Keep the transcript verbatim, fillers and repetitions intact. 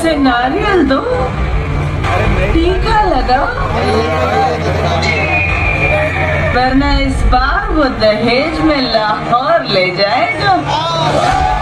उसे नारियल दो, टीका लगा, वरना इस बार वो दहेज में लाहौर ले जाएगा।